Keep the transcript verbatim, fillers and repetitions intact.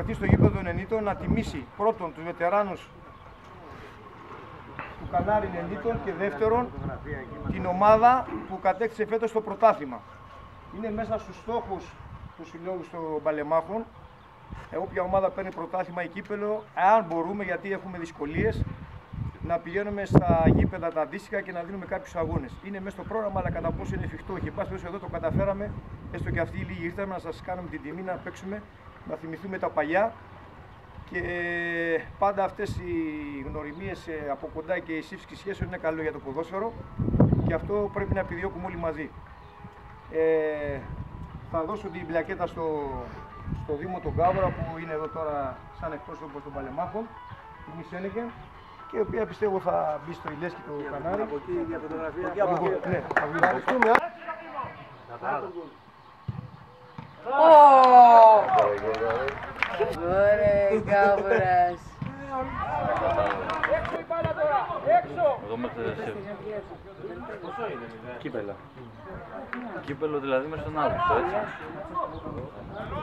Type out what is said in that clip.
έρθει στο γήπεδο Ενενήτων να τιμήσει πρώτον τους βετεράνους του Κανάρι Ενενήτων και δεύτερον την ομάδα που κατέκτησε φέτος το πρωτάθλημα. Είναι μέσα στους στόχους του Συλλόγου των Παλεμάχων, όποια ομάδα παίρνει πρωτάθλημα ή κύπελο, αν μπορούμε, γιατί έχουμε δυσκολίες, να πηγαίνουμε στα γήπεδα τα αντίστοιχα και να δίνουμε κάποιους αγώνες. Είναι μέσα στο πρόγραμμα, αλλά κατά πόσο είναι εφικτό. Και πάση εδώ το καταφέραμε, έστω και αυτοί οι λίγοι ήρθαμε να σας κάνουμε την τιμή να παίξουμε, να θυμηθούμε τα παλιά. Και πάντα αυτές οι γνωριμίες από κοντά και η σύμφυξη σχέσεων είναι καλό για το ποδόσφαιρο και αυτό πρέπει να επιδιώκουμε όλοι μαζί. Ε, θα δώσω την πλακέτα στο, στο Δήμο τον Κάβρα που είναι εδώ τώρα σαν εκπρόσωπος των Παλεμάχων, τη Μισένεκεν, και η οποία πιστεύω θα μπει στο Ηλέσκι το Κανάρι. Από εκεί για φωτογραφία. Ναι, θα βγει. Ωραία, Κάβρας. Έξω η μπάλα τώρα, έξω! Εγώ μέχρι τα Πόσο είναι, Κύπελα. Κύπελο δηλαδή μέσα στον Αύγουστο, έτσι.